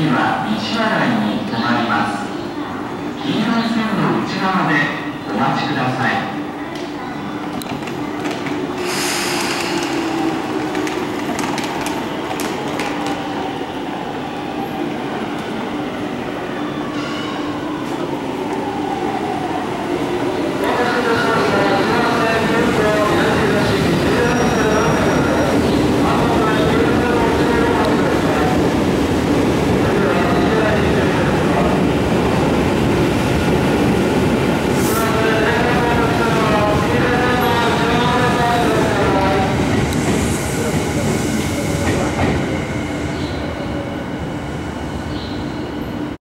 次は道洗いに停まります。黄色い線の内側でお待ちください。